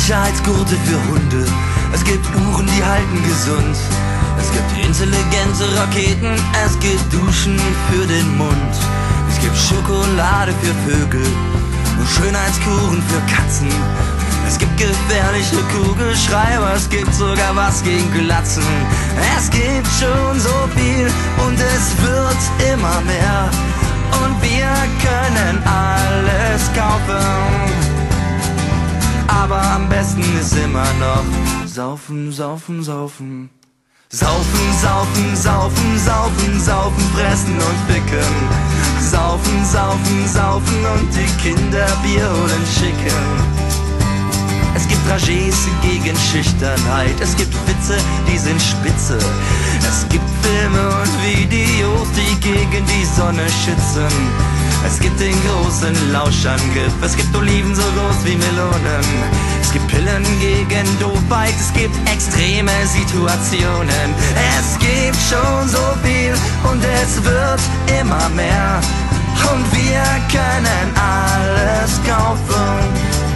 Sicherheitsgurte für Hunde. Es gibt Uhren, die halten gesund. Es gibt intelligente Raketen. Es gibt Duschen für den Mund. Es gibt Schokolade für Vögel und Schönheitskuren für Katzen. Es gibt gefährliche Kugelschreiber. Es gibt sogar was gegen Glatzen. Es gibt schon so viel und es wird immer mehr. Und wir können alles kaufen. Aber am besten ist immer noch saufen, saufen, saufen. Saufen, saufen, saufen, saufen, saufen, fressen und ficken. Saufen, saufen, saufen und die Kinder Bier holen schicken. Es gibt Tragés gegen Schüchternheit. Es gibt Witze, die sind spitze. Es gibt Filme und Videos, die gegen die Sonne schützen. Es gibt den großen Lauschangriff. Es gibt Oliven so groß wie Melonen. Es gibt Pillen gegen Doofheit. Es gibt extreme Situationen. Es gibt schon so viel und es wird immer mehr. Und wir können alles kaufen.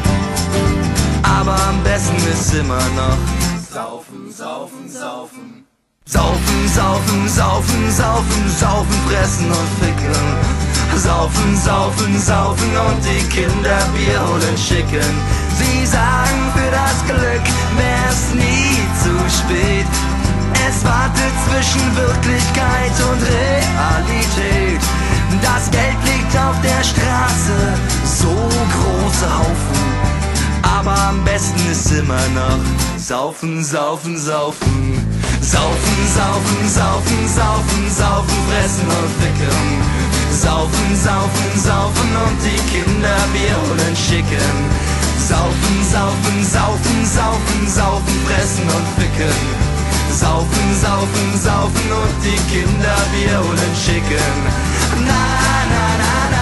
Aber am besten ist immer noch saufen, saufen, saufen. Saufen, saufen, saufen, saufen, saufen, fressen und ficken. Saufen, saufen, saufen und die Kinder Bier holen schicken. Sie sagen, für das Glück wär's nie zu spät. Es wartet zwischen Wirklichkeit und Realität. Das Geld liegt auf der Straße, so große Haufen. Aber am besten ist immer noch saufen, saufen, saufen. Saufen, saufen, saufen, saufen, saufen, fressen und ficken. Saufen, saufen, saufen und die Kinder Bier holen schicken. Saufen, saufen, saufen, saufen, saufen, fressen und ficken. Saufen, saufen, saufen und die Kinder Bier holen schicken. Na, na, na, na.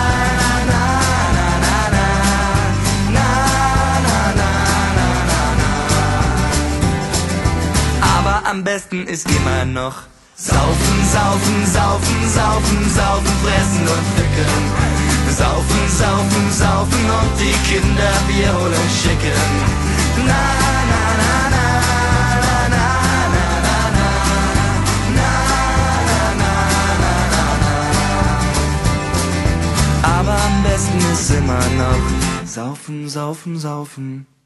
Am besten ist immer noch saufen, saufen, saufen, saufen, saufen, fressen und ficken. Saufen, saufen, saufen und die Kinder Bier holen schicken. Na, na, na, na, na, na, na, na, na, na, na, na, na. Aber am besten ist immer noch saufen, saufen, saufen.